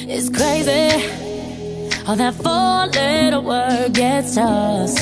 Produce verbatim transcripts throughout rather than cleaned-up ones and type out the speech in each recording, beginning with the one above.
It's crazy how that four-letter word gets us.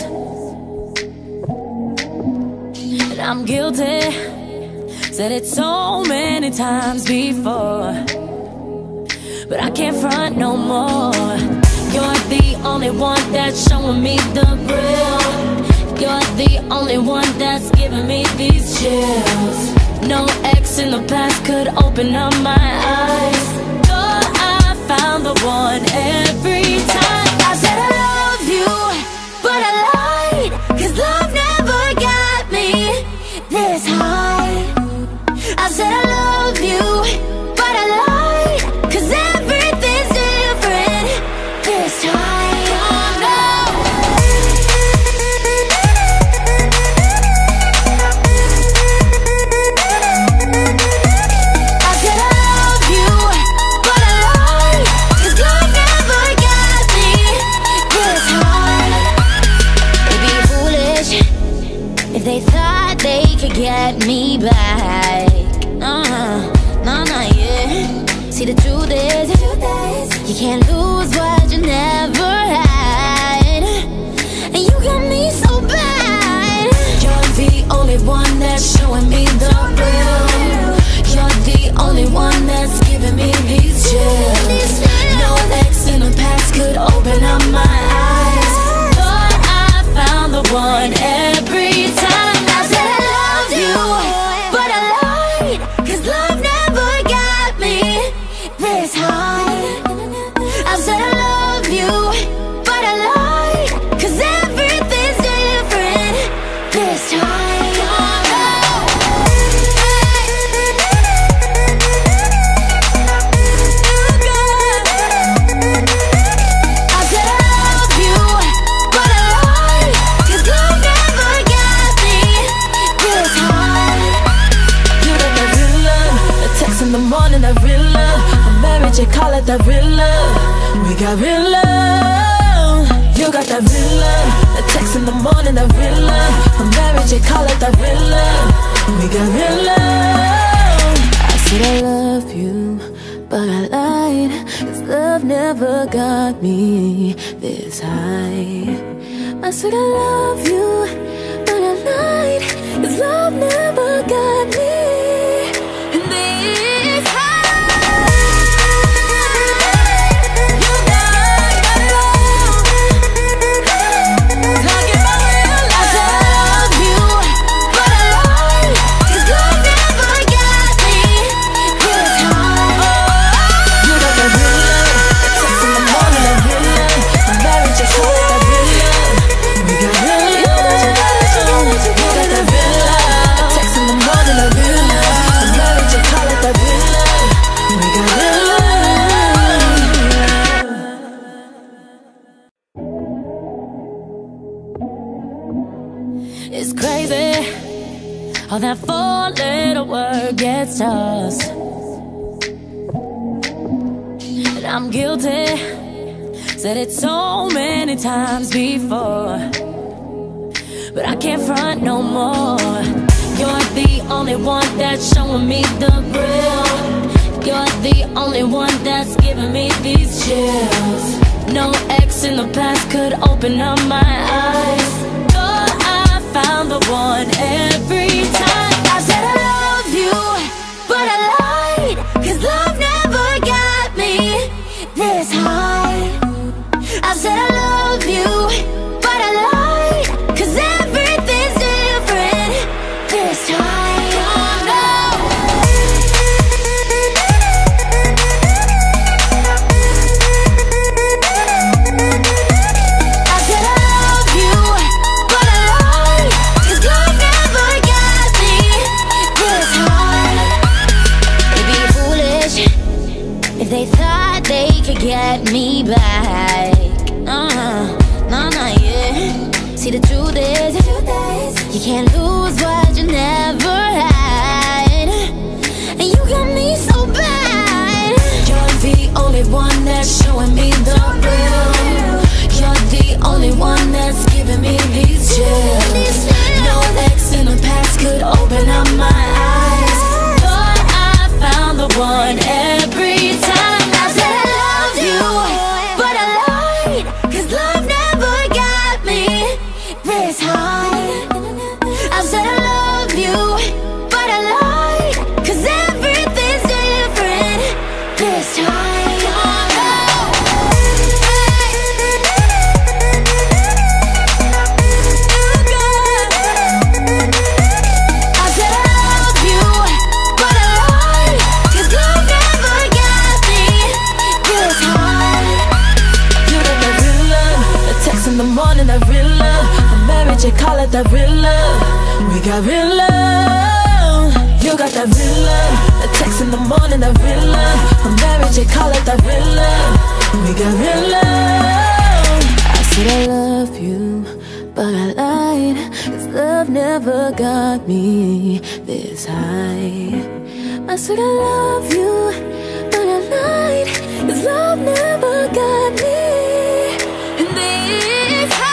And I'm guilty, said it so many times before, but I can't front no more. You're the only one that's showing me the real. You're the only one that's giving me these chills. No ex in the past could open up my eyes. Thought I found the one every time. I said I love you, but I lied, 'cause love never got me this high. I said I love you, but I lied, 'cause everything's different this time. Oh no. I said I love you, but I lied, 'cause love never got me this high. They'd be foolish if they thought they could get me back. Uh-huh, no, not yet. See, the truth is, you can't lose what you never had, and you got me so bad. You're the only one that's showing me the real. You're the only one that's giving me these chills. No ex in the past could open up my eyes. Thought I found the one every time. I said I loved you, but I lied, 'cause love never got me this high. I said I love you, but I lied, 'cause everything's different this time. Oh no. I said I love you, but I lied, 'cause love never got me this high. You got that real love, a text in the morning, that real love. I'm married, you call it that real love. We got real love. You got that real love, a text in the morning, that real love. I'm married, you call it that real love. We got real love. I said I love you, but I lied, 'cause love never got me this high. I said I love you, but I lied, 'cause love never got me this high. You got love, talking about real love. I said I love you, but I lied, 'cause love never got me this high. You got that real love, a text in the morning, that real love. I'm married, just call it that real love. We got real love. You got that real love, a text in the morning, that real love. I'm married, just call it that real love. We got real love. It's crazy how that four-letter word gets us. And I'm guilty, said it so many times before, but I can't front no more. You're the only one that's showing me the real. You're the only one that's giving me these chills. No ex in the past could open up my eyes. Thought I found the one every time. I said I love you, but I lied, 'cause love never got me this high. I said I love you, but I lied, 'cause everything's different this time. Oh no. I said I love you, but I lied, 'cause love never got me this high. They'd be foolish if they thought they could get me back. Uh-huh, no, not yet. See, the truth is, you can't lose what you never had, and you got me so bad. You're the only one that's showing me the real. You're the only one that's giving me these chills. No ex in the past could open up my eyes. Thought I found the one every time. I said I loved that real love. We got real love. You got that real love. The text in the morning, that real love. I'm married, you call it that real love. We got real love. I said I love you, but I lied, 'cause love never got me this high. I said I love you, but I lied, 'cause love never got me this high.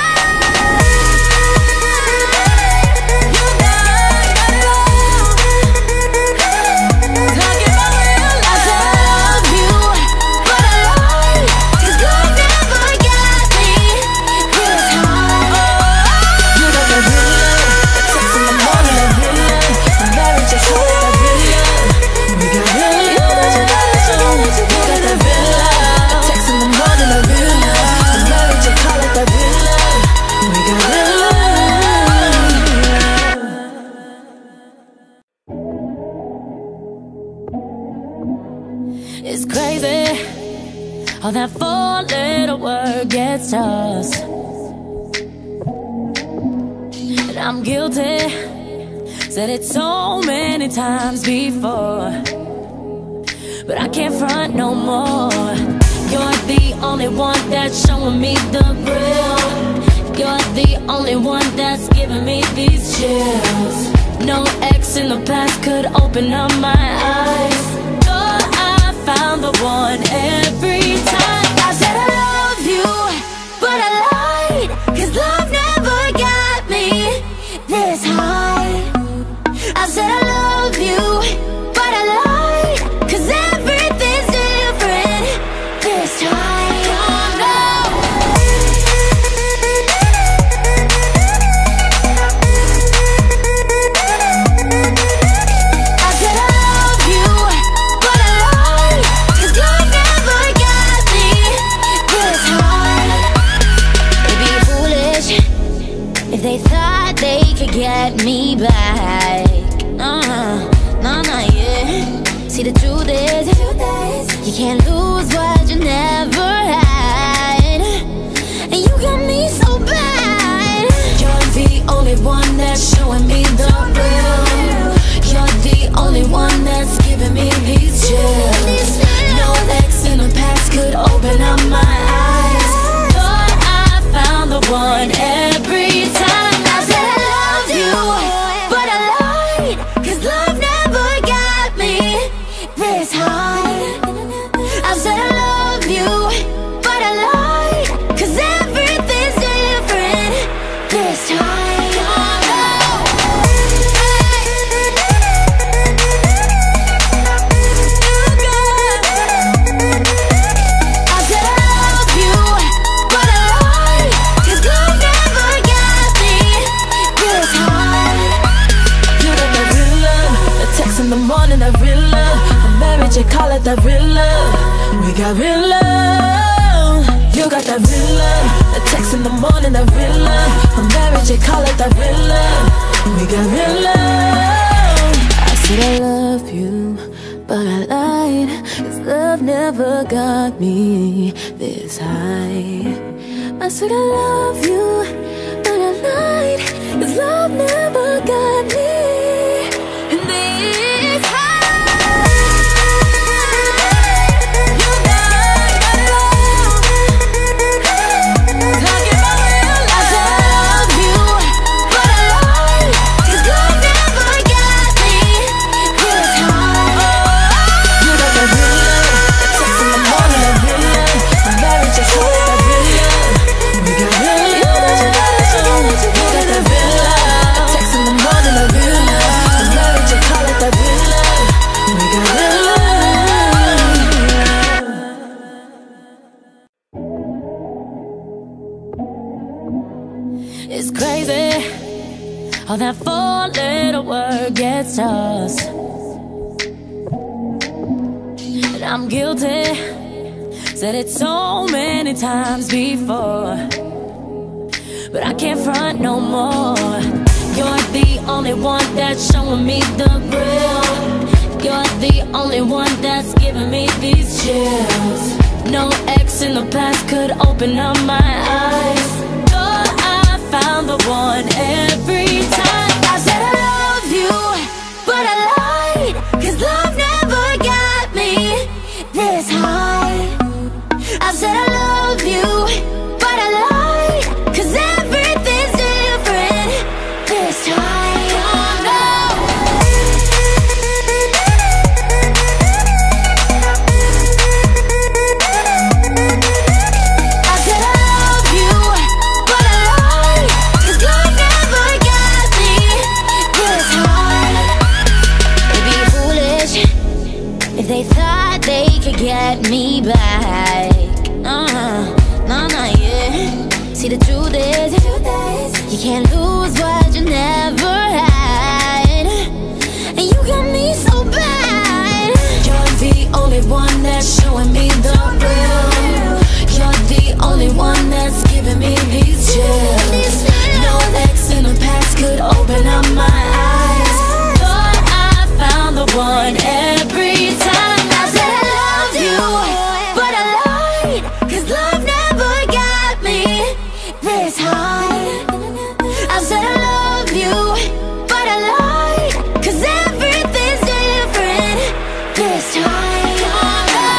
You got my love. Talking about real love. I said I love you, but I lied, 'cause love never got me this high. You got that real love. The text in the morning, that real love. I'm married, just call it that real love. We got real love. You got that real love. The text in the morning, that real love. I'm married, just call it that real love. We got real love. It's crazy how that four-letter word gets us, and I'm guilty. Said it so many times before, but I can't front no more. You're the only one that's showing me the real. You're the only one that's giving me these chills. No ex in the past could open up my eyes. Thought I found the one every time. I said I love you, but I lied, 'cause love never got me this high. I said I love you, but I lied, 'cause everything's different this time. Oh no. I said I love you, but I lied, 'cause love never got me this high. They'd be foolish if they thought they could get me back. Uh, no, not yet. See, the truth is, you can't lose what you never had, and you got me so bad. You're the only one that's showing me the real. You're the only one that's giving me these chills. No ex in the past could open up my eyes. Thought I found the one every time. I said I love you, but I lied, 'cause love never got me this high. I said I love you, but I lied, 'cause everything's different this time. Oh no. I said I love you, but I lied, 'cause love never got me this high. You got that real love. The text in the morning, that real love. I'm married, you call it that real love. We got real love. You got that real love. The text in the morning, that real love. I'm married, you call it that real love. We got real love. I said I love you, but I lied, 'cause love never got me this high. I said I love you, but I lied, 'cause love never got me this high. You got my love. Talking about real love. I said I love you, but I lied, 'cause love never got me this high. You got that real love. The text in the morning, that real love. I'm married, just call it that real love. We got real love. You got that real love. The text in the morning, that real love. I'm married, just call it that real love. We got real love. It's crazy how that four-letter word gets us, and I'm guilty. Said it so many times before, but I can't front no more. You're the only one that's showing me the real. You're the only one that's giving me these chills. No ex in the past could open up my eyes. Thought I found the one every time. I said I love you, but I lied, 'cause love never got me this high. I said I love you, but I lied, 'cause everything's different this time. Oh no. I said I love you, but I lied, 'cause love never got me this high. It'd be foolish if they thought they could get me back. Uh-huh, nah, nah, yeah. See, the truth is, you can't lose what you never had, and you got me so bad. You're the only one that's showing me the real. You're the only one that's giving me these chills. No ex in the past could open up my eyes. Thought I found the one every time. I said I love you, but I lied, 'cause love never got me this high. I said I love you, but I lied, 'cause everything's different this time. Oh, no.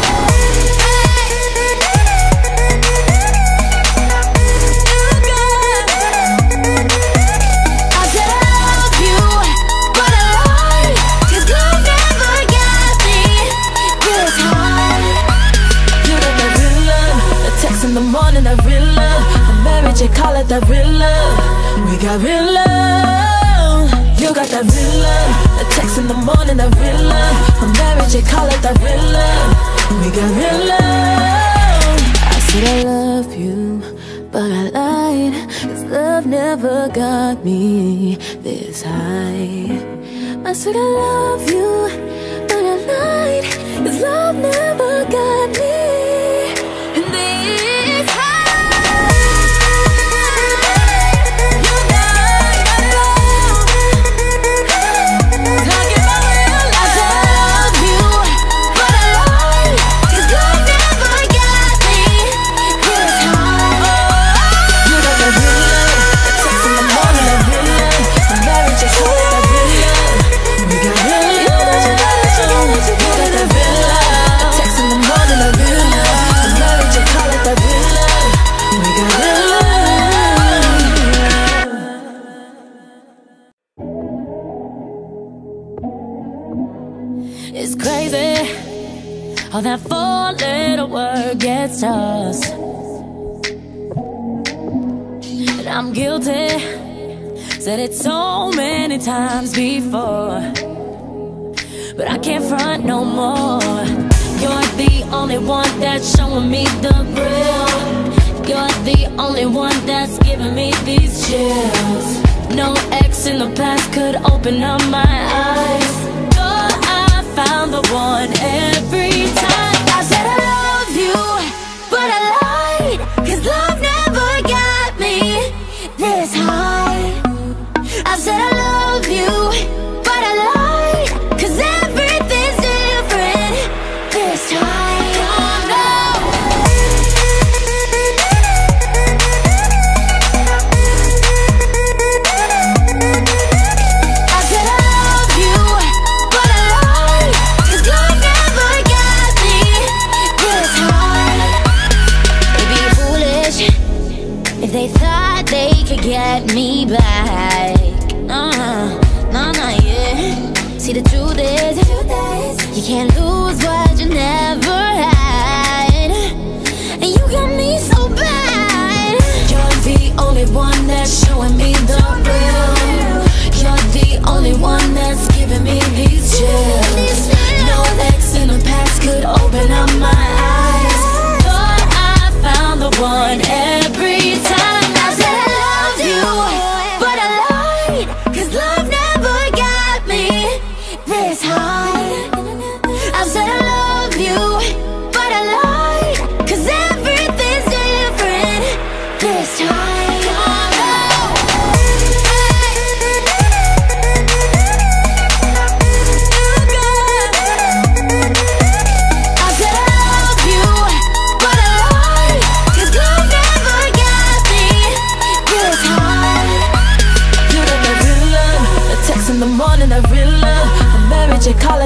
I said I love you, but I lied, 'cause love never got me this high. You got that real love, the text in the morning, that real love. I'm married, you call it that real love. We got real love. You got that real love, the text in the morning, that real love. I'm married, you call it that real love. We got real love. I said I love you, but I lied, 'cause love never got me this high. I said I love you, but I lied, 'cause love never got me this high. You got my love, talking about real love. I said I love you, but I lied, 'cause love never got me this high. You got that real love, the text in the morning, that real love. I'm married, just call it that real love. We got real love. You got that real love, the text in the morning, that real love. I'm married, just call it that real love. We got real love. It's crazy how that four-letter word gets us, and I'm guilty. Said it so many times before, but I can't front no more. You're the only one that's showing me the real. You're the only one that's giving me these chills. No ex in the past could open up my eyes. Thought I found the one every time. I said I love you, but I lied, 'cause love never got me this high. I said I love you, but I lied, 'cause everything's different this time. Oh no. I said I love you, but I lied, 'cause love never got me this high. It'd be foolish if they thought they could get me back. Uh-huh, nah, nah, yeah. See, the truth is, you can't lose what you never had, and you got me so bad. You're the only one that's showing me the real. You're the only one that's giving me these chills. No ex in the past could open up my eyes. Thought I found the one every time. I said I love you, but I lied, 'cause love never got me this high. I said I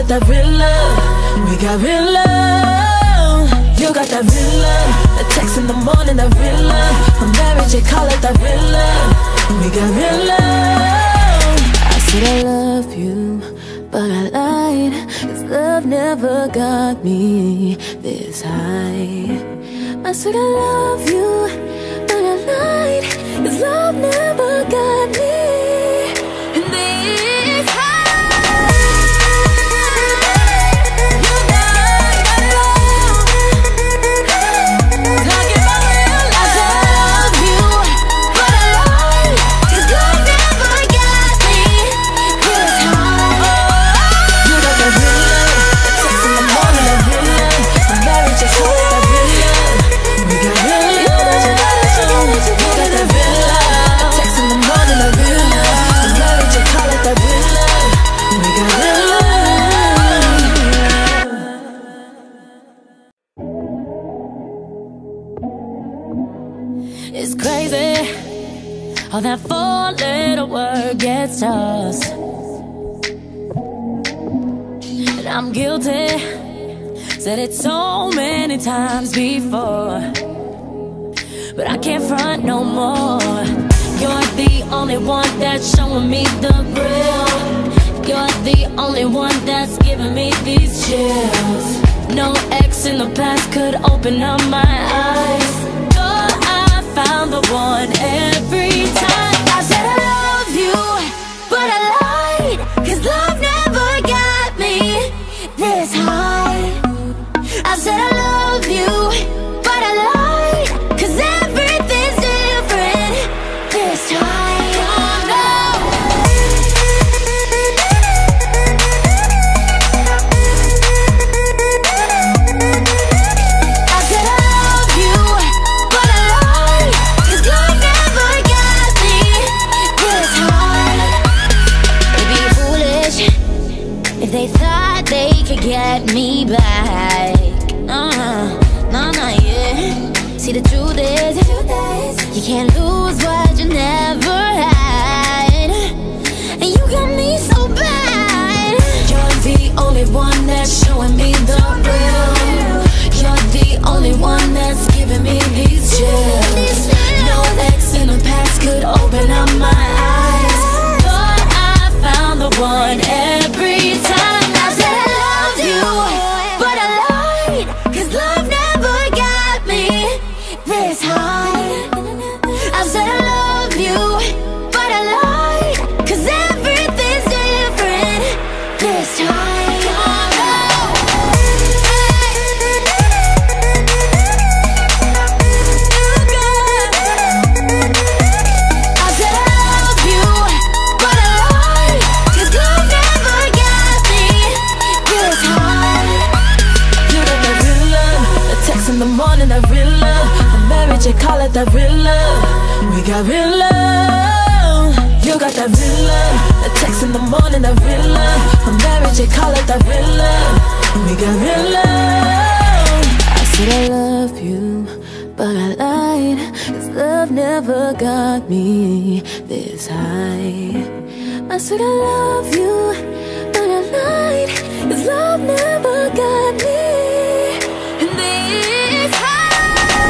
it that real love. We got real love. You got that real love. The text in the morning, that real love. I'm married, you call it that real love. We got real love. I said I love you, but I lied, 'cause love never got me this high. I said I love you, but I lied, 'cause love never got me this high. You got my love. Talking about real love. I said I love you, but I lied, 'cause love never got me this high. You got that real love. Text in the morning, that real love. I'm married, just call it that real love. We got real love. You got that real love. Text in the morning, that real love. I'm married, just call it that real love. We got real love. It's crazy how that four-letter word gets us. And I'm guilty, said it so many times before, but I can't front no more. You're the only one that's showing me the real. You're the only one that's giving me these chills. No ex in the past could open up my eyes. Thought I found the one every time. I said I love you, but I lied, 'cause love never got me this high. I said I love you, but I lied, 'cause everything's different this time. Oh no. I said I love you, but I lied, 'cause love never got me this high. It'd be foolish if they thought they could get me back. Uh-huh, nah, nah, yeah. See, the truth is, you can't lose what you never had, and you got me so bad. You're the only one that's showing me the real. You're the only one that's giving me these chills. No ex in the past could open up my eyes. Thought I found the one every time. I said I love you, but I lied, 'cause love never got me this high. I said I love you, but I lied, 'cause everything's different this time. Oh no. I said I love you, but I lied, 'cause love never got me this high. You got that real love. The text in the morning, that real love. I'm married, you call it that real love. We got real love. You got that real love. The text in the morning, that real love. I'm married, you call it that real love. We got real love. I said I love you, but I lied, 'cause love never got me this high. I said I love you, but I lied, 'cause love never got me this high.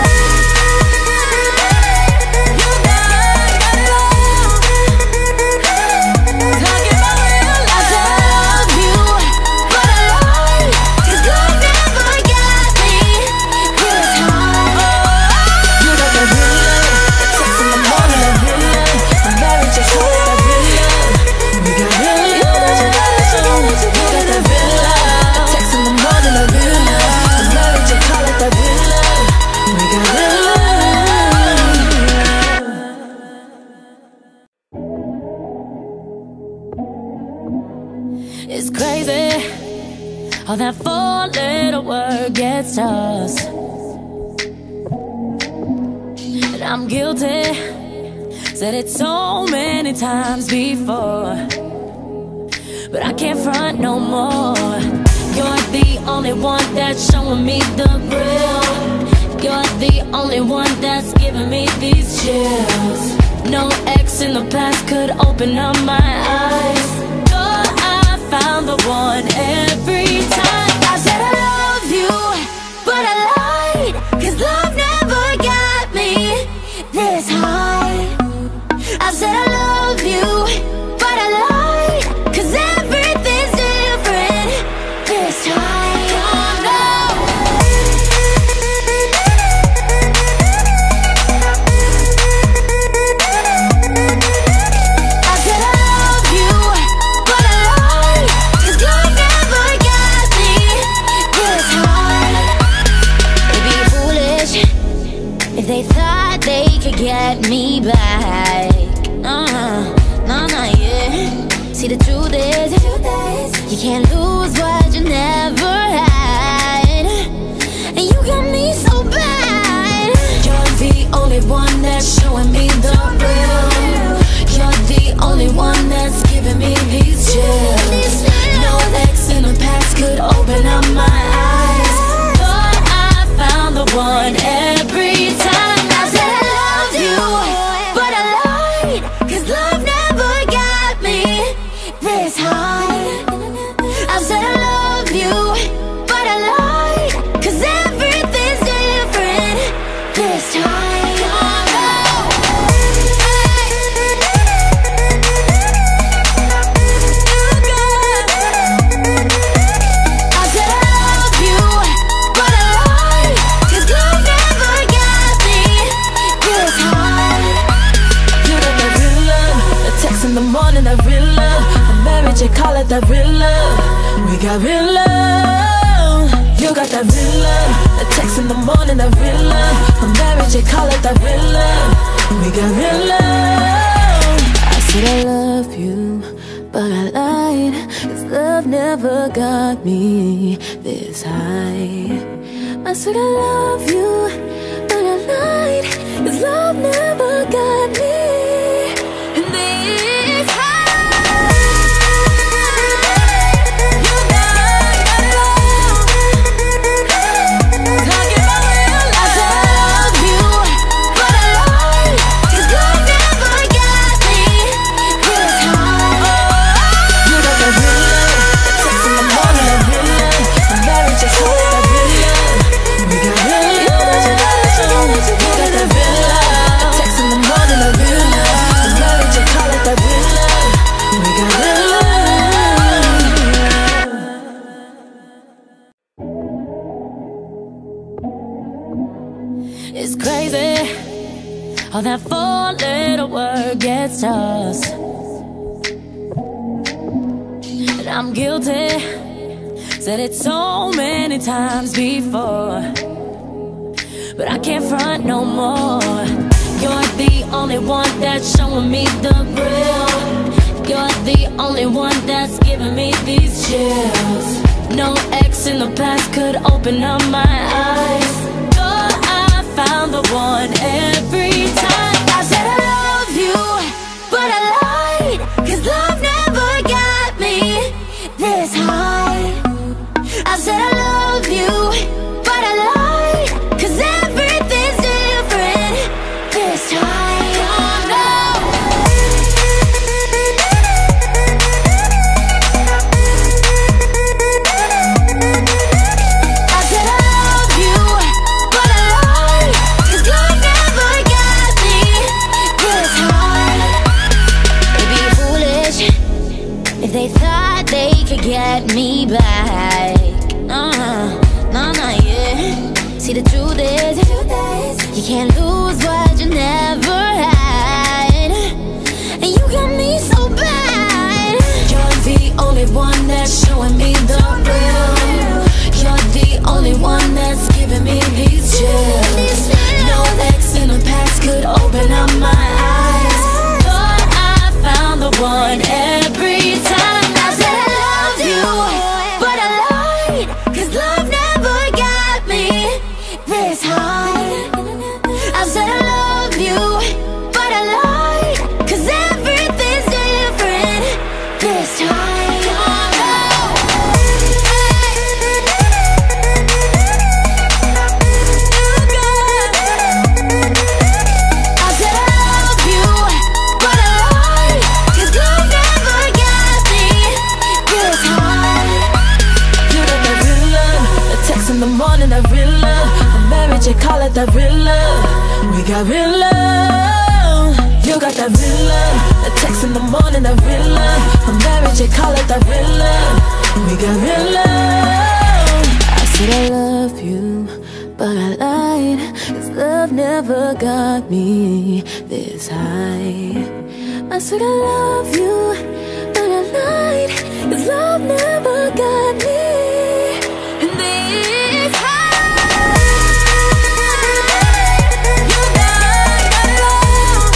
You got my love. Talking about real love. I said I love you, but I lied, 'cause love never got me this high. You got that real love. Text in the morning, that real love. I'm married, just call it that real love. We got real love. You got that real love. Text in the morning, that real love. I'm married, just call it that real love. We got real love. It's crazy how that four-letter word gets us. And I'm guilty, said it so many times before, but I can't front no more. You're the only one that's showing me the real. You're the only one that's giving me these chills. No ex in the past could open up my eyes. Thought I found found the one every time. I said I love you, but I lied, 'cause love never got me this high. I said I love you, but I lied, 'cause everything's different this time. Oh no. I said I love you, but I lied, 'cause love never got me this high. It'd be foolish if they thought they could get me back. Uh-huh, nah, nah, yeah. See, the truth is, you can't lose what you never had, and you got me so bad. You're the only one that's showing me the real. You're the only one that's giving me these chills. No ex in the past could open up my eyes. Thought I found the one every time. I said I love you, but I lied, 'cause love never got me this high. I said I love you, but I lied, 'cause everything's different this time. Oh no. I said I love you, but I lied, 'cause love never got me this high. You got that real love, a text in the morning, that real love. A marriage, you call it that real love. We got real love. You got that real love, a text in the morning, that real love. A marriage, you call it that real love. We got real love. I said I love you, but I lied, 'cause love never got me this high. I said I love you, but I lied, 'cause love never got me this high. You got my love. Talking about real I said I love you, but I lied, 'cause love never got me this high. You got that real love, a text in the morning, that real love. A marriage, you call it that real love. We got real love. You got that real love, a text in the morning, that real love. A marriage, you call it that real love. We got real love. It's crazy how that four-letter word gets tossed, and I'm guilty. Said it so many times before, but I can't front no more. You're the only one that's showing me the real. You're the only one that's giving me these chills. No ex in the past could open up my eyes. Thought I found the one every time. I said I love you, but I lied, 'cause love never got me this high. I said I love you, but I lied, 'cause everything's different this time. Oh no. I said I love you, but I lied, 'cause love never got me this high. It'd be foolish if they thought they could get me back. Uh-huh, nah, nah, yeah. See, the truth is, you can't lose what you never had, and you got me so bad. You're the only one that's showing me the real. You're the only one that's giving me these chills. No ex in the past could open up my eyes. Thought I found the one every time. I said I love you, but I lied, 'cause love never got me this high. I said I love you, but I lied, 'cause everything's different this time. Oh no. I said I love you, but I lied, 'cause love never got me this high. that real love. We got real love. You got that real love. The text in the morning, that real love. I'm married, you call it that real love. We got real love. I said I love you, but I lied, 'cause love never got me this high. I said I love you, but I lied, 'cause love never got me this high. You got that love.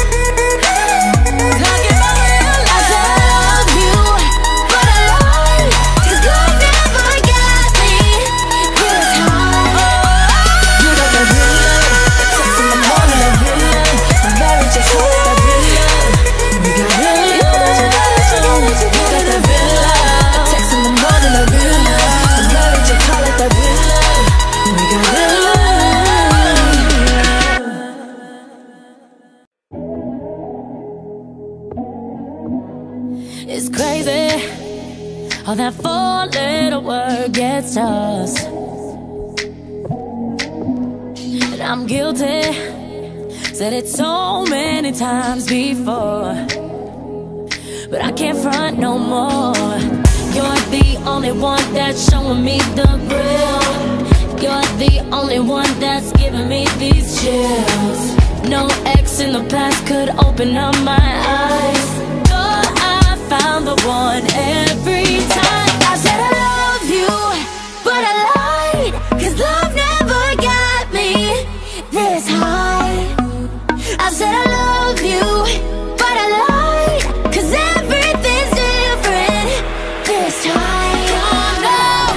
Talking about real love. I said I love you, but I lied, 'cause love never got me this high. You got that real love. The text in the morning, that real love. I'm married, just call it that real love. We got real love. You got that real love. The text in the morning, that real love. I'm married, just call it that real love. We got real love. It's crazy how that four-letter word gets us, and I'm guilty. Said it so many times before, but I can't front no more. You're the only one that's showing me the real. You're the only one that's giving me these chills. No ex in the past could open up my eyes. Thought I found the one every time. I said I love you, but I lied, 'cause love never got me this high. I said I love you, but I lied, 'cause everything's different this time. Oh, no.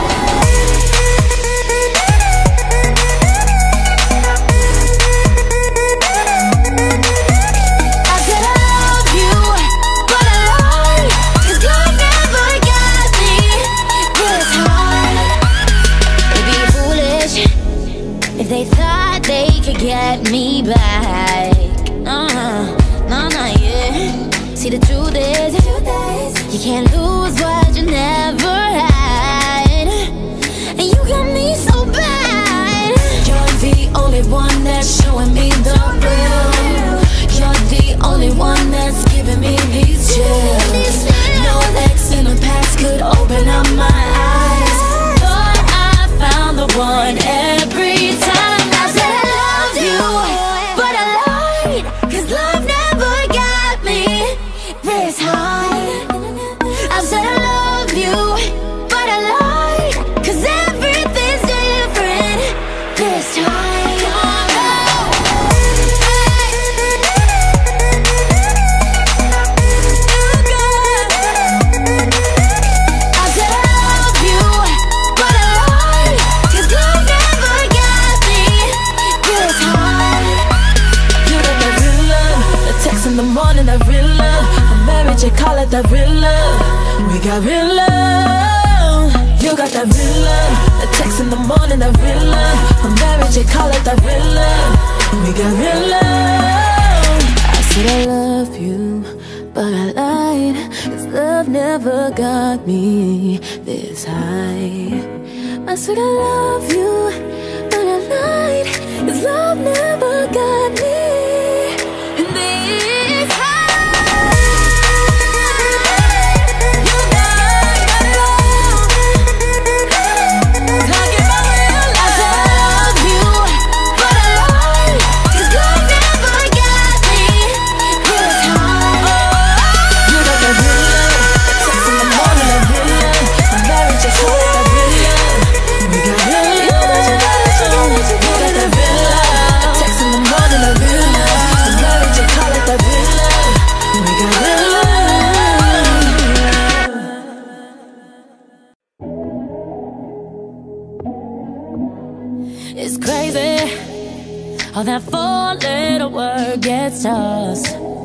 I said I love you, but I lied, 'cause love never got me this high. It'd be foolish if they thought they could get me back. Uh-huh, nah, nah, yeah. See, the truth is, you can't lose what you never had, and you got me so bad. You're the only one that's showing me the real. You're the only one that's giving me these chills. No ex in the past could open up my eyes. Thought I found the one every time. I said I love you, but I lied, 'cause love never got me this high. I said I love you, but I lied, 'cause everything's different this time. Oh, no. I said I love you, but I lied, 'cause love never got me this high. You got that real love. The text in the morning, that real love. I'm married, you call it that real love. We got real love. You got that real love. The text in the morning, that real love. I'm married, you call it that real love. We got real love. I said I love you, but I lied, 'cause love never got me this high. I said I love you, but I lied, 'cause love never got me this high. You got that love. Talking about real love. I said I love you, but I lied, 'cause love never got me this high. You got that real love. The text in the morning, that real love. I'm married, just call it that real love. We got real love. You got that real love. The text in the morning, that real love. I'm married, just call it that real love. We got real love. It's crazy how that four-letter word gets us,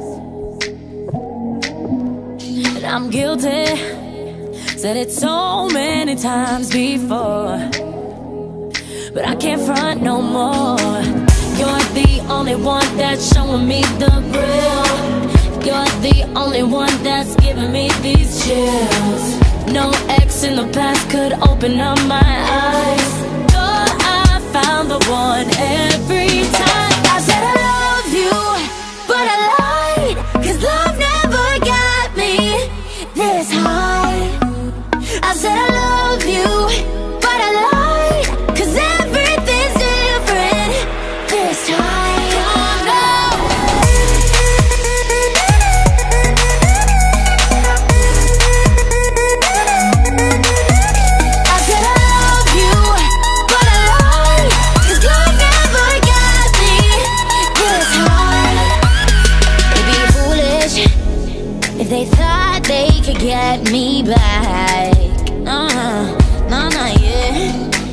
and I'm guilty. Said it so many times before, but I can't front no more. You're the only one that's showing me the real. You're the only one that's giving me these chills. No ex in the past could open up my eyes. Thought I found the one every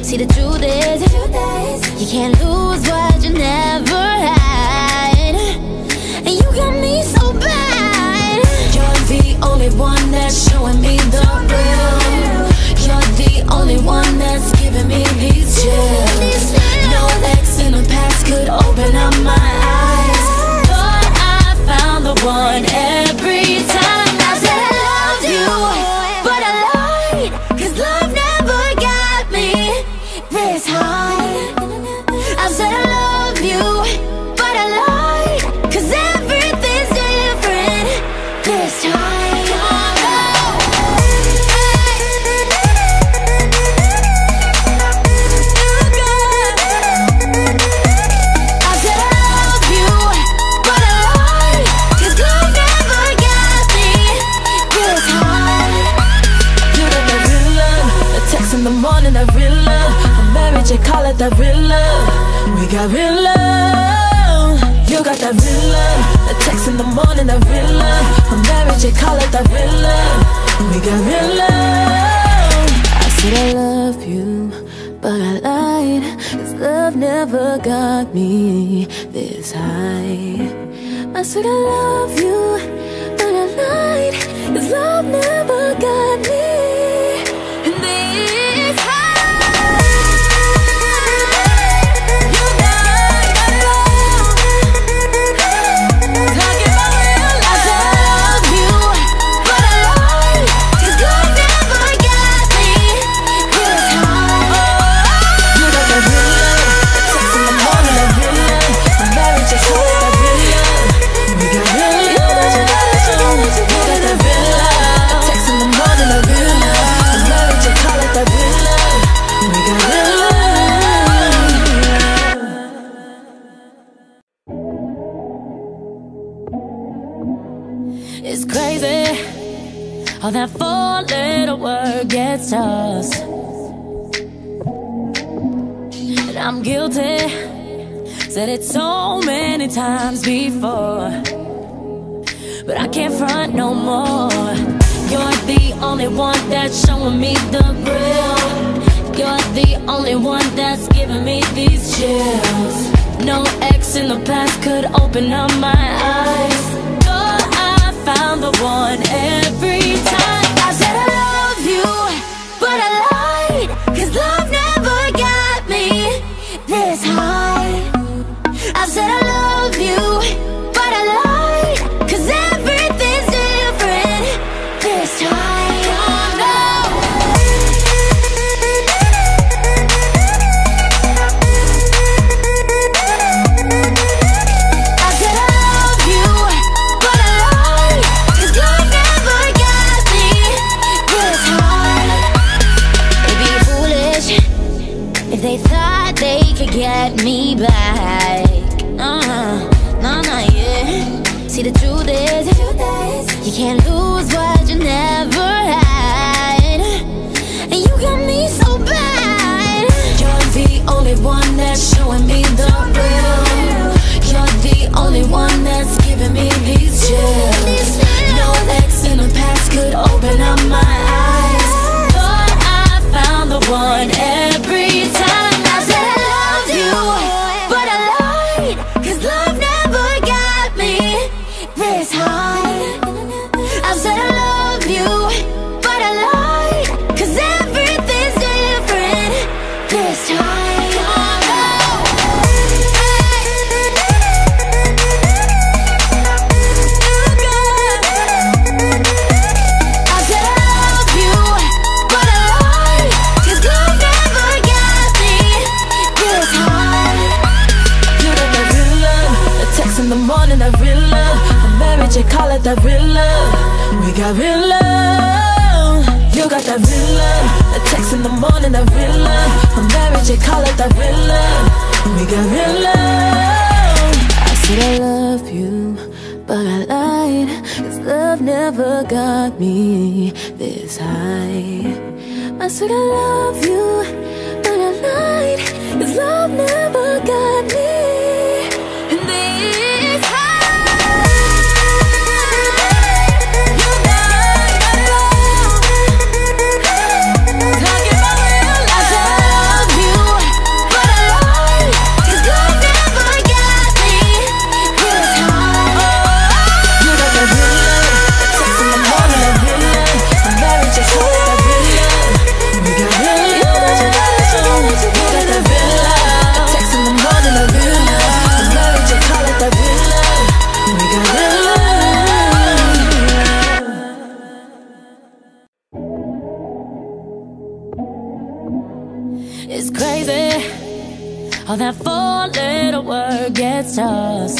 See, the truth is, you can't lose what you never had, and you got me so bad. You're the only one that's showing me the real. You're the only one that's giving me these chills. No ex in the past could open up my eyes. Thought I found the one every time. I said I loved you, but I lied, 'cause love never got me this high. I said I love you, but I lied, 'cause everything's different this time. That real love, I'm married, you call it that real love. We got real love. You got that real love. The text in the morning, that real love. I'm married, you call it that real love. We got real love. I said I love you, but I lied, 'cause love never got me this high. I said I love you, but I lied, 'cause love never got me this high. It's crazy how that four-letter word gets us, and I'm guilty. Said it so many times before, but I can't front no more. You're the only one that's showing me the real. You're the only one that's giving me these chills. No ex in the past could open up my eyes. Found the one every time. I said I love you, but I lied, 'cause love never got me this high. I said I love you, but I lied, 'cause everything's different this time. Oh, no. I said I love you, but I lied, 'cause love never got me this high. They'd be foolish if they thought they could get me back. Uh-huh, no, not yet. See, the truth is, you can't lose what you never had, and you got me so bad. You're the only one that's showing me the real. You're the only one that's giving me these chills. No ex in the past could open up my eyes. Thought I found the one every time. I said I love you, but I lied, 'cause love never got me this high. I said I love you, but I lied, 'cause everything's different this time. Oh, no. I said I love you, but I lied, 'cause love never got me this high. You got that real love. The text in the morning, that real love. I'm married, you call it that real love. We got real love. You got that real love. The text in the morning, that real love. I'm married, you call it that real love. We got real love. I said I love you, but I lied, 'cause love never got me this high. I said I love you, but I lied, 'cause love never got me this high. You got my love. Talking about real love. I said I love you. It's crazy how that four-letter word gets us.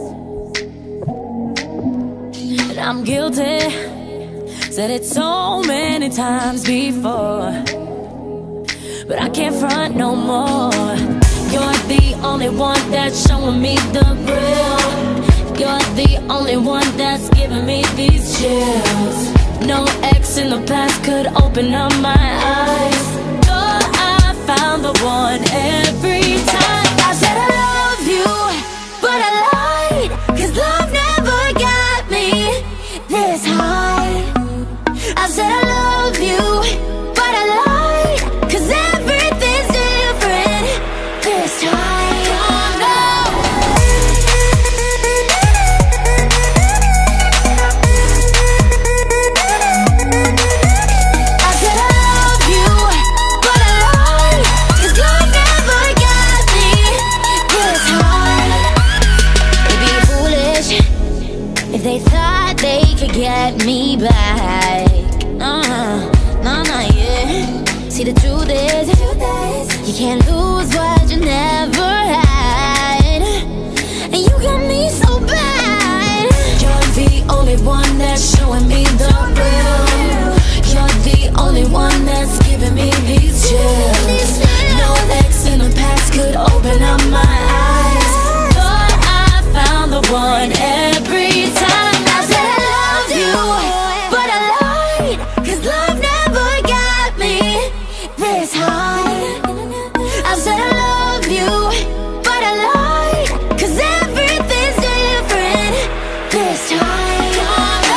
And I'm guilty, said it so many times before, but I can't front no more. You're the only one that's showing me the real. You're the only one that's giving me these chills. No ex in the past could open up my eyes. Thought I found the one every time. I said I love you, but I lied, 'cause love never got me this high. I said I love you, but I lied, 'cause everything's different this time. Oh no. I said I love you, but I lied, 'cause love never got me this high. It'd be foolish if they thought they could get me back. Uh-huh, no, not yet. See, the truth is, you can't lose what you never had, and you got me so bad. You're the only one that's showing me the real. You're the only one that's giving me these chills. No ex in the past could open up my eyes. Thought I found the one every time. I said I loved you, but I lied, 'cause love never got me this high. I said I love you, but I lied, 'cause everything's different this time. Oh no.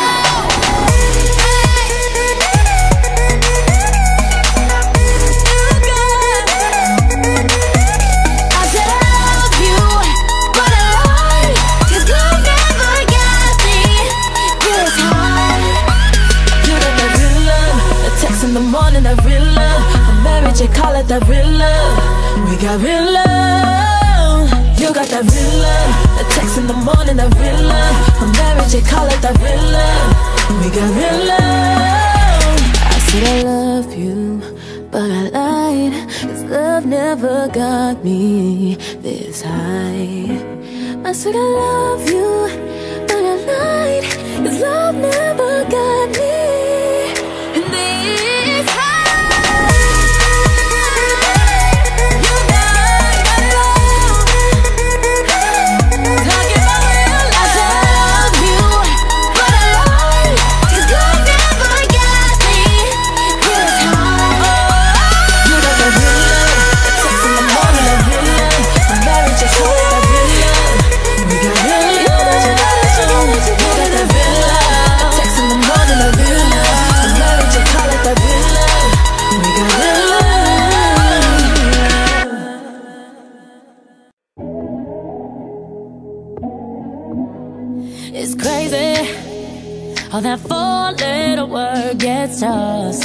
I said I love you, but I lied, 'cause love never got me this high. You got that real love, a text in the morning, that real love. I'm married, you call it that real love. We got real love. You got that real love, a text in the morning, that real love. I'm married, you call it that real love. We got real love. I said I love you, but I lied, 'cause love never got me this high. I said I love you, but I lied, 'cause love never got me this high. You got love, talking about real I said I love. love you, but I lied, 'cause love never got me this high. You got that real love, a text in the morning, that real love. I'm married, just call it that real love. We got real love. You got that real love, a text in the morning, that real love. I'm married, just call it that real love. We got real love. It's crazy how that four-letter word gets us.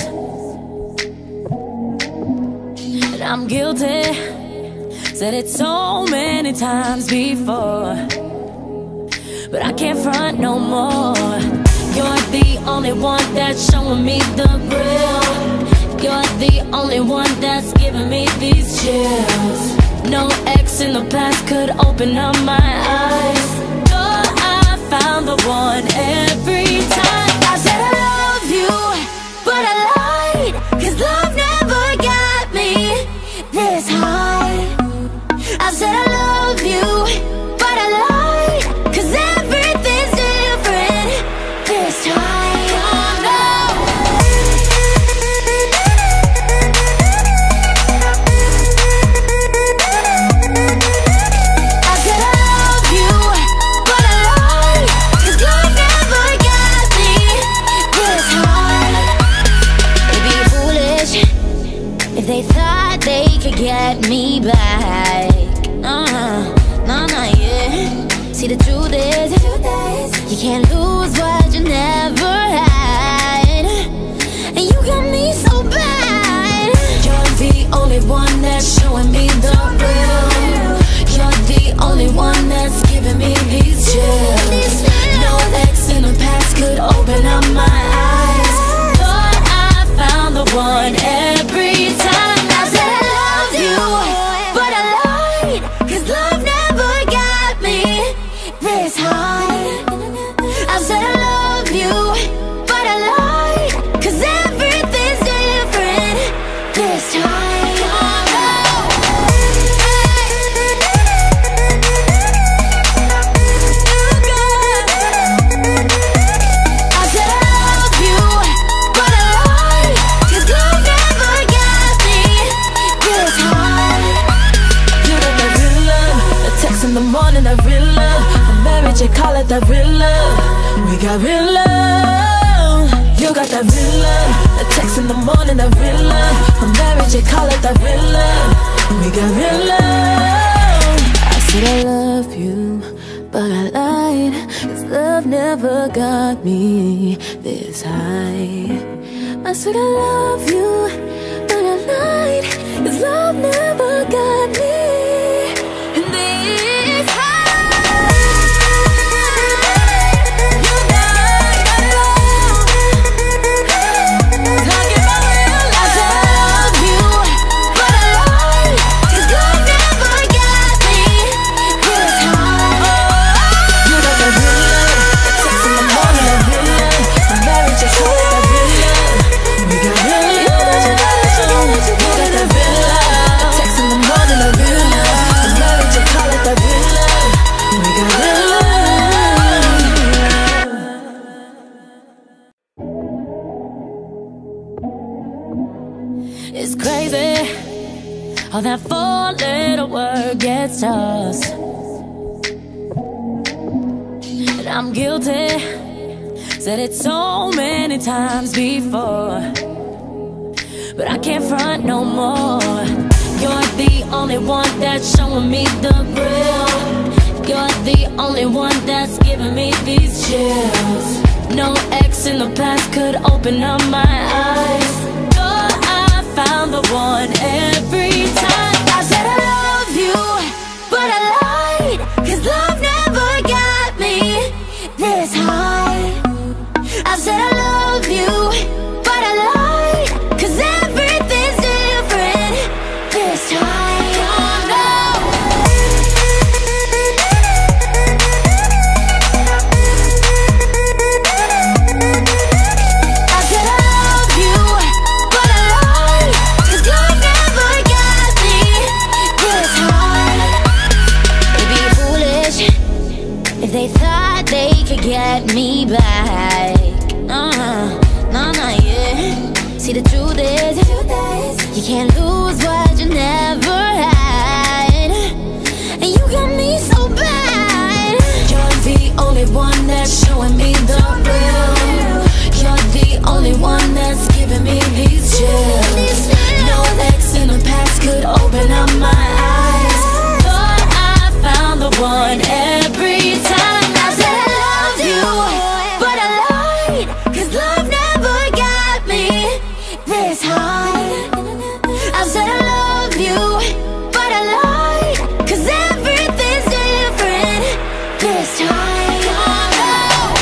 And I'm guilty, said it so many times before, but I can't front no more. You're the only one that's showing me the real. You're the only one that's giving me these chills. No ex in the past could open up my eyes. Thought I found the one every time. I said I love you, but I lied, 'cause love never got me this high. I said I love you, but I lied, 'cause everything's different this time. Oh no. I said I love you, but I lied, 'cause love never got me this high. It'd be foolish if they thought they could get me back. Uh-huh, no, not yet. See, the truth is, you can't lose what you never had, and you got me so bad. You're the only one that's showing me the real. You're the only one that's giving me these chills. No ex in the past could open up my eyes. Thought I found the one every time. I said I loved marriage, you call it that real love. We got real love. You got that real love. The text in the morning, that real love. For marriage, you call it that real love. We got real love. I said I love you, but I lied, 'cause love never got me this high. I said I love you, but I lied, 'cause love never got me this high. You got that love. Talking about real love. I said I love you, but I lied, 'cause love never got me this high. You got that real love. The text in the morning, that real love. My marriage is all that real love. We got real love. You got that real love. The text in the morning, that real love. My marriage, you call it that real love. We got real love. It's crazy how that four-letter word gets us. And I'm guilty, said it so many times before, but I can't front no more. You're the only one that's showing me the real. You're the only one that's giving me these chills. No ex in the past could open up my eyes. Thought I found the one every time. I said I love you, but I lied, 'cause love never got me this high. I said I love you, but I lied, 'cause everything's different this time. Oh no. I said I love you, but I lied, 'cause love never got me this high. They'd be foolish if they thought they could get me back. Uh-huh, no, not yet. See, the truth is, you can't lose what you never had, and you got me so bad. You're the only one that's showing me the real. You're the only one that's giving me these chills. No ex in the past could open up my eyes. Thought I found the one every time. I said I love you, but I lied, 'cause love never got me this high. I said I love you, but I lied, 'cause everything's different this time. Oh no.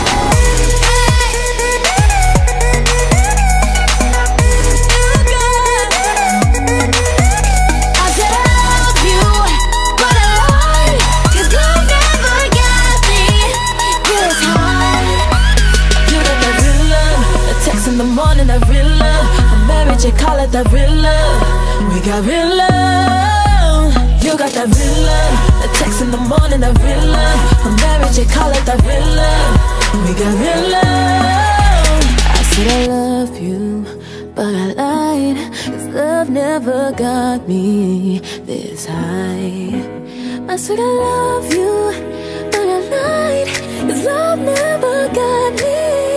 I said I love you, but I lied, 'cause love never got me this high. You got that real love. The text in the morning, that real love. A marriage, you call it that real love. We got real love. You got that real love. The text in the morning, that real love. A marriage, you call it that real love. We got real love. I said I love you, but I lied, 'cause love never got me this high. I said I love you, but I lied, 'cause love never got me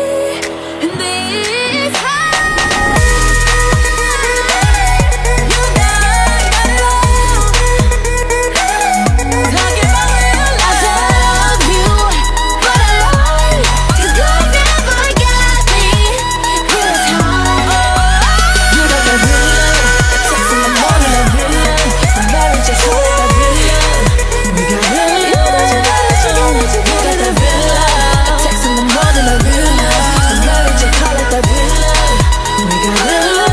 this high. You got that love. Talking about real love. I said I love you, but I lied, 'cause love never got me this high. You got that real love. The text in the morning, that real love. My marriage is all that real love. We got real love. You got that real love. The text in the morning, that real love. My marriage, you call it that real love. We got real love.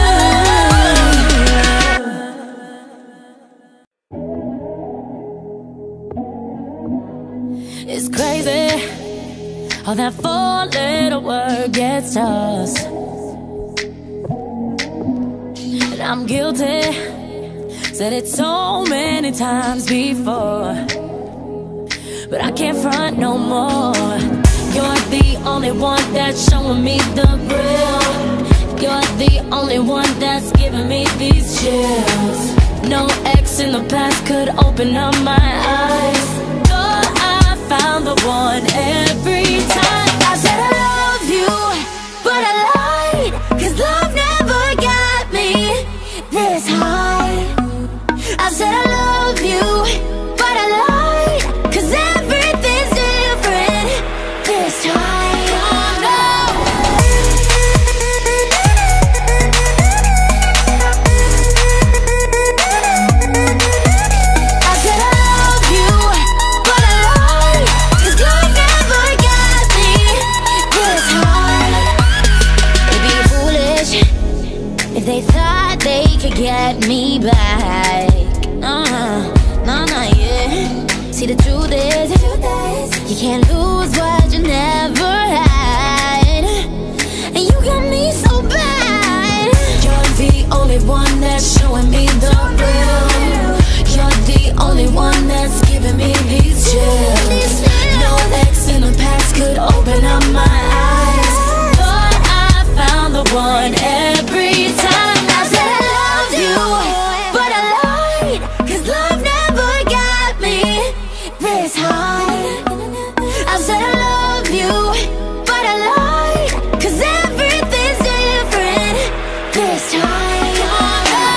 It's crazy how that four-letter word gets us. And I'm guilty, said it so many times before, but I can't front no more. You're the only one that's showing me the real. You're the only one that's giving me these chills. No ex in the past could open up my eyes. Thought I found the the one every time. I said I love you, but I lied, 'cause love never got me this high. I said I love you, but I lied, 'cause everything's different this time. Oh, no. I said I love you, but I lied, 'cause love never got me this high. They'd be foolish if they thought they could get me back. Uh-huh, nah, nah, yeah. See, the truth is, you can't lose what you never had, and you got me so bad. You're the only one that's showing me the real. You're the only one that's giving me these chills. No ex in the past could open up my eyes. Thought I found the one every time. I said I love you, but I lied, 'cause love never got me this high. I said I love you, but I lied, 'cause everything's different this time. Oh, no.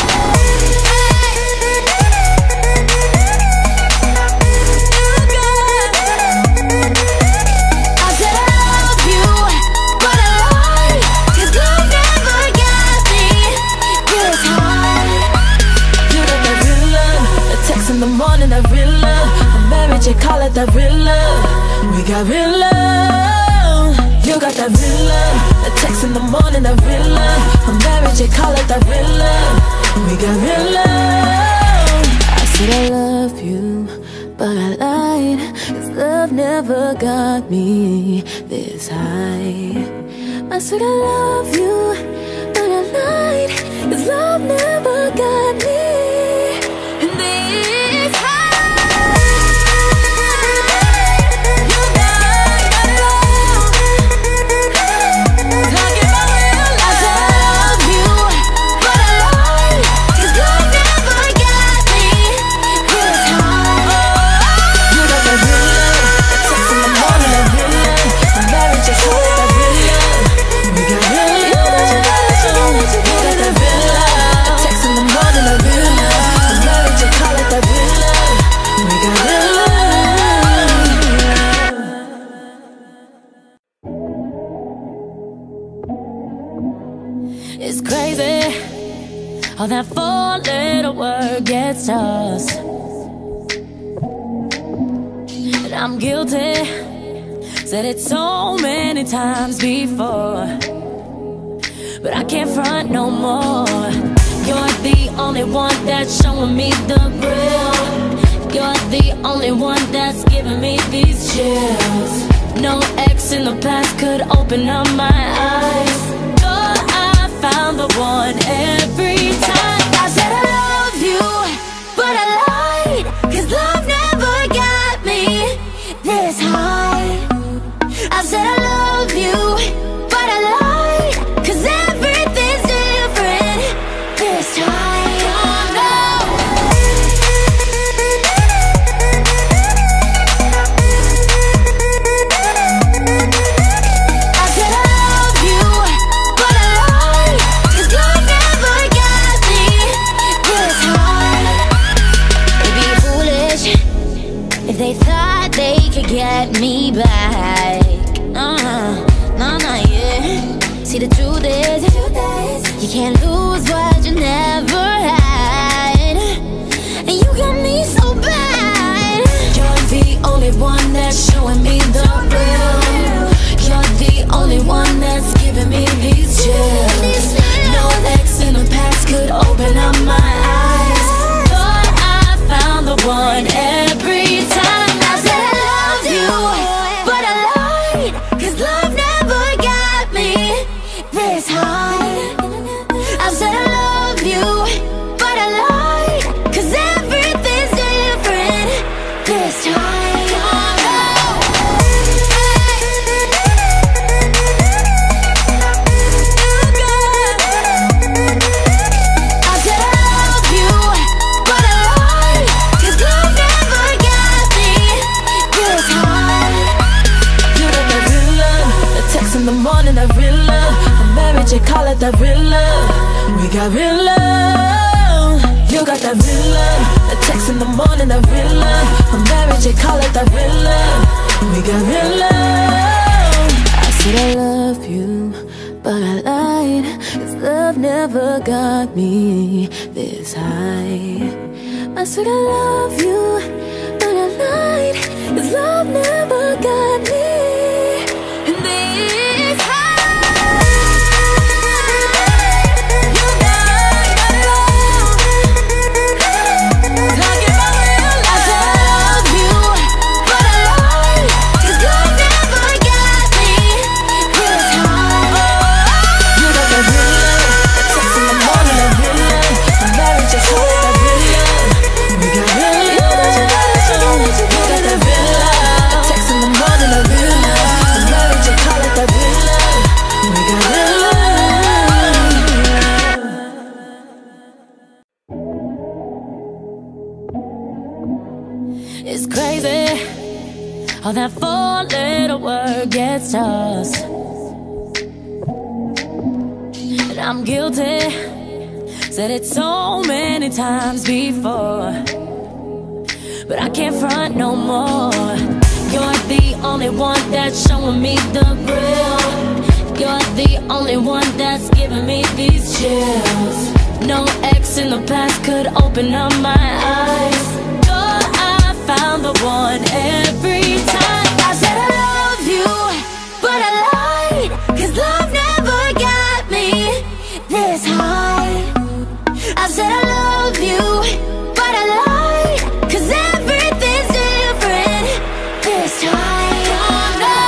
I said I love you, but I lied, 'cause love never got me this high. You got that real love, a text in the morning, that real love. A marriage, you call it that real love. We got real love. You got that real love, a text in the morning, that real love. A marriage, you call it that real love. We got real love. I said I love you, but I lied, 'cause love never got me this high. I said I love you, but I lied, 'cause love never got me this high. You got that love, talking about real I said I love you, but I lied, 'cause love never got me this high. You got that real love, a text in the morning, that real love. A marriage, you call it that real love. We got real love. You got that real love, a text in the morning, that real love. A marriage, you call it that real love. We got real love. It's crazy how that four little word gets us. And I'm guilty, said it so many times before, but I can't front no more. You're the only one that's showing me the real. You're the only one that's giving me these chills. No ex in the past could open up my eyes. Thought I found the one every time. I said I love you, but I lied, 'cause love never got me this high. I said I love you, but I lied, 'cause everything's different this time. Oh, no. I said I love you, but I lied, 'cause love never got me this high. They'd be foolish if they thought they could get me back. Uh-huh, nah, nah, yeah. See, the truth is, you can't lose what you never had, and you got me so bad. You're the only one that's showing me the real. You're the only one that's giving me these chills. No ex in the past could open up my eyes. Thought I found the one every time. I said I love you, but I lied, 'cause love never got me this high. I said I love you, it that real love. We got real love. You got that real love. A text in the morning, that real love. A marriage, they call it that real love. We got real love. I said I love you, but I lied, 'cause love never got me this high. I said I love you, but I lied, 'cause love never got me this high. You got my love. Talking about real love. I said I love you, but I lied, 'cause love never got me this high. You got that real love. A text in the morning, that real love. A marriage, just hold that real love. We got real love. You got that real love. A text in the morning, that real love. A marriage, just call it that real love. We got real love. It's crazy how that four-letter word gets us, and I'm guilty. Said it so many times before, but I can't front no more. You're the only one that's showing me the real. You're the only one that's giving me these chills. No ex in the past could open up my eyes. You're, I found the one every time. I said I love you, but I lied, 'cause love never got me this high. I said I love you, but I lied, 'cause everything's different this time. Oh no.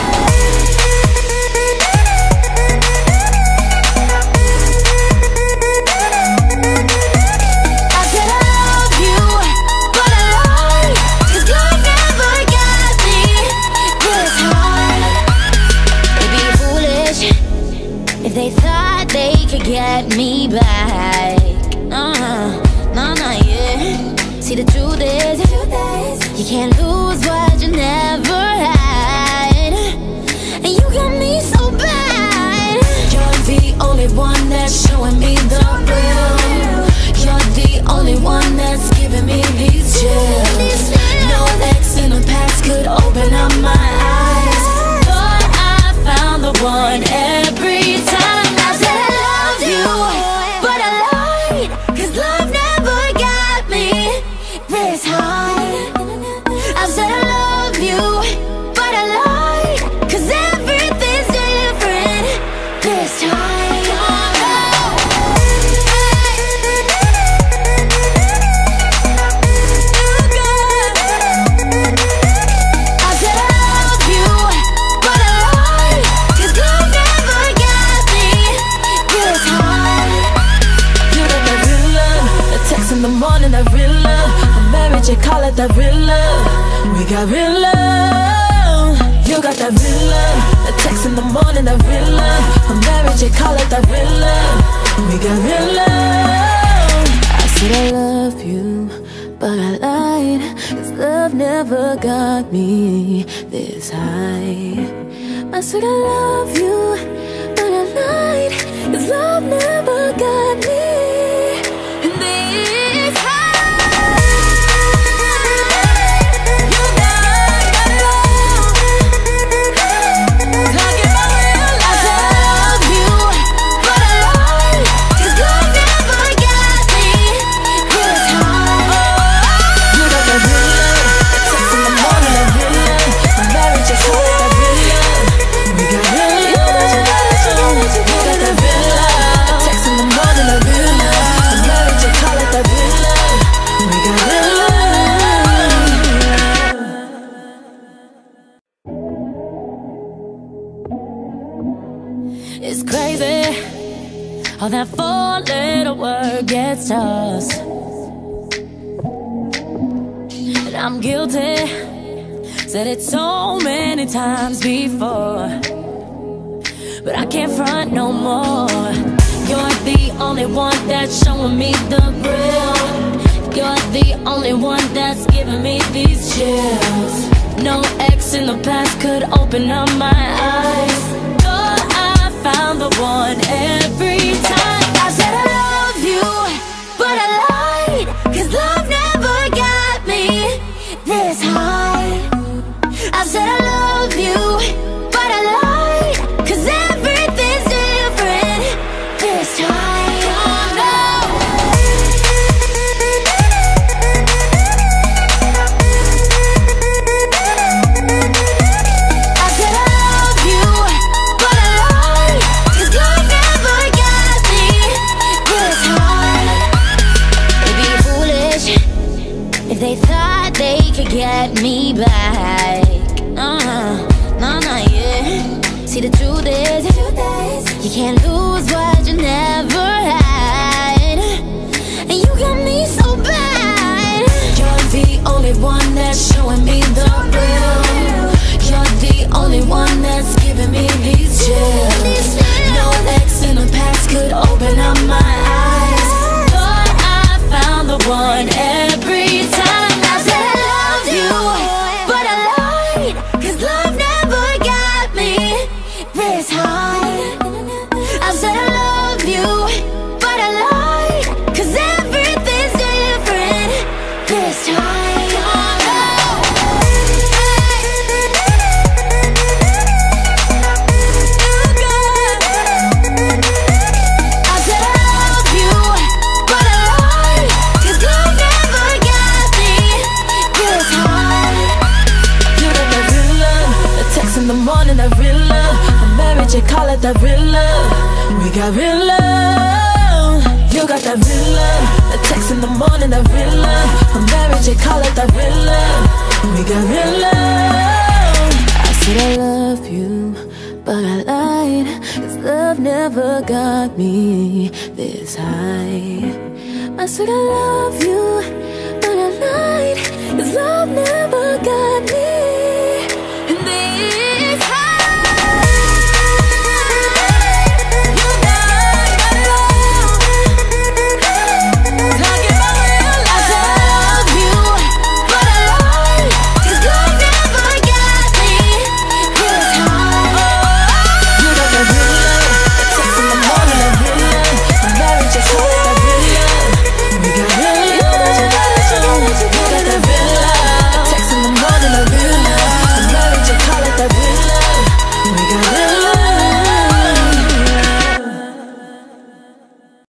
I said I love you, but I lied, 'cause love never got me this high. It'd be foolish if they thought they could get me back. Uh-huh, nah, nah, yeah. See, the truth is, you can't lose what you never had, and you got me so bad. You're the only one that's showing me the real. You're the only one that's giving me these chills. No ex in the past could open up my eyes. Thought I found the one every time. I said I love you, but I lied, 'cause love never got me this high. I said I love you, but I lied, 'cause everything's different this time. Oh no. I said I love you, but I lied, 'cause love never got me this high. You got that real love. A text in the morning, that real love. A marriage, you call it that real love. We got real love. You got that real love. A text in the morning, that real love. A marriage, you call it that real love. We got real love. I said I love you, but I lied, 'cause love never got me this high. I said I love you, but I lied, 'cause love never got me this high. You got my love. Talking about real love. I said I love you, but I lied, 'cause love never got me this high. You got that real love. A text in the morning, that real love. A marriage, just hold that real love. We got real love. You got that real love. A text in the morning, that real love. A marriage, just call it that real love. We got real love. It's crazy how that four-letter word gets us, and I'm guilty. Said it so many times before, but I can't front no more. You're the only one that's showing me the real. You're the only one that's giving me these chills. No ex in the past could open up my eyes. Thought I found the one every time. I said I love you, but I lied, 'cause love never got me this high. I said I love you, but I lied, 'cause everything's different this time. Oh no. I said I love you, but I lied, 'cause love never got me this high. They'd be foolish if they thought they could get me back. Uh-huh, no, not yet. See, the truth is, you can't lose what you never had, and you got me so bad. You're the only one that's showing me the real. You're the only one that's giving me these chills. No ex in the past could open up my eyes. Thought I found the one every time. I said I love you, but I lied, 'cause love never got me this high. I said I love you, but I lied, 'cause everything's different this time. Oh no. I said I love you, but I lied, 'cause love never got me this high. You got that real love, the text in the morning, that real love. I'm married, you call it that real love. We got real love. You got that real love, the text in the morning, that real love. I'm married, you call it that real love. We got real love. I said I love you, but I lied, 'cause love never got me this high. I said I love you,